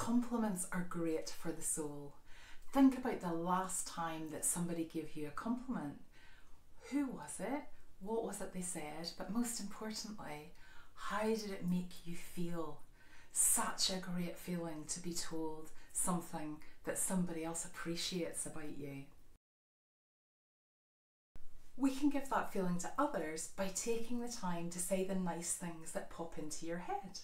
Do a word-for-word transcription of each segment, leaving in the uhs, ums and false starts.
Compliments are great for the soul. Think about the last time that somebody gave you a compliment. Who was it? What was it they said? But most importantly, how did it make you feel? Such a great feeling to be told something that somebody else appreciates about you. We can give that feeling to others by taking the time to say the nice things that pop into your head.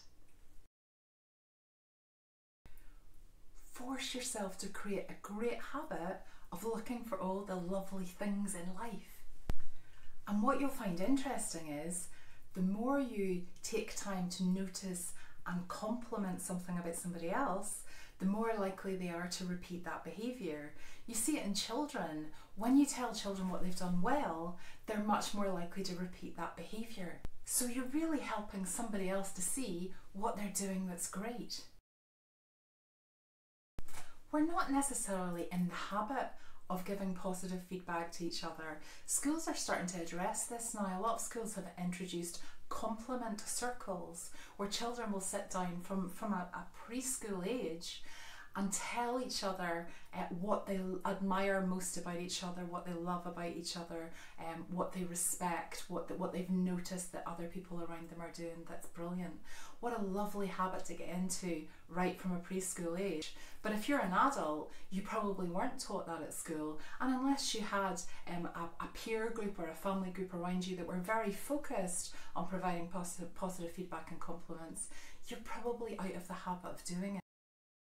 Force yourself to create a great habit of looking for all the lovely things in life. And what you'll find interesting is the more you take time to notice and compliment something about somebody else, the more likely they are to repeat that behaviour. You see it in children. When you tell children what they've done well, they're much more likely to repeat that behaviour. So you're really helping somebody else to see what they're doing that's great. We're not necessarily in the habit of giving positive feedback to each other. Schools are starting to address this now. A lot of schools have introduced compliment circles where children will sit down from, from a, a preschool age and tell each other uh, what they admire most about each other, what they love about each other, um, what they respect, what, the, what they've noticed that other people around them are doing. That's brilliant. What a lovely habit to get into right from a preschool age. But if you're an adult, you probably weren't taught that at school, and unless you had um, a, a peer group or a family group around you that were very focused on providing positive, positive feedback and compliments, you're probably out of the habit of doing it.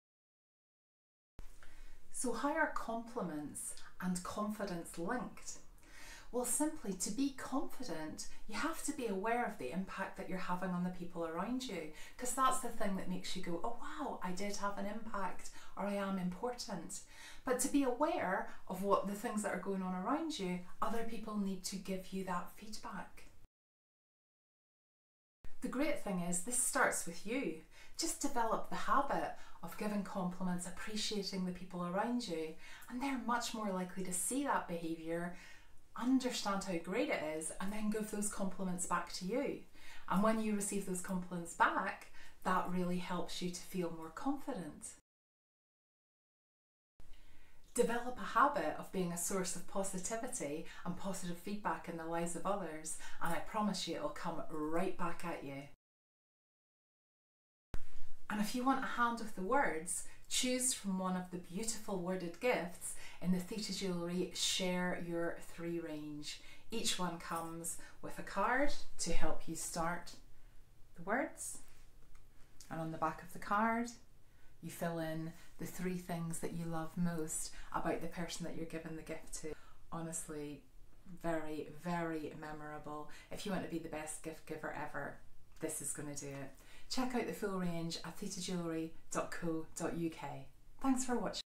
So how are compliments and confidence linked? Well, simply to be confident, you have to be aware of the impact that you're having on the people around you, because that's the thing that makes you go, oh wow, I did have an impact, or I am important. But to be aware of what the things that are going on around you, other people need to give you that feedback. The great thing is this starts with you. Just develop the habit of giving compliments, appreciating the people around you, and they're much more likely to see that behaviour, understand how great it is, and then give those compliments back to you. And when you receive those compliments back, that really helps you to feel more confident. Develop a habit of being a source of positivity and positive feedback in the lives of others, and I promise you it'll come right back at you. And if you want a hand with the words, choose from one of the beautiful worded gifts in the Theta Jewellery Share Your Three range. Each one comes with a card to help you start the words, and on the back of the card you fill in the three things that you love most about the person that you're giving the gift to. Honestly, very, very memorable. If you want to be the best gift giver ever, this is going to do it. Check out the full range at theta jewellery dot co dot U K. Thanks for watching.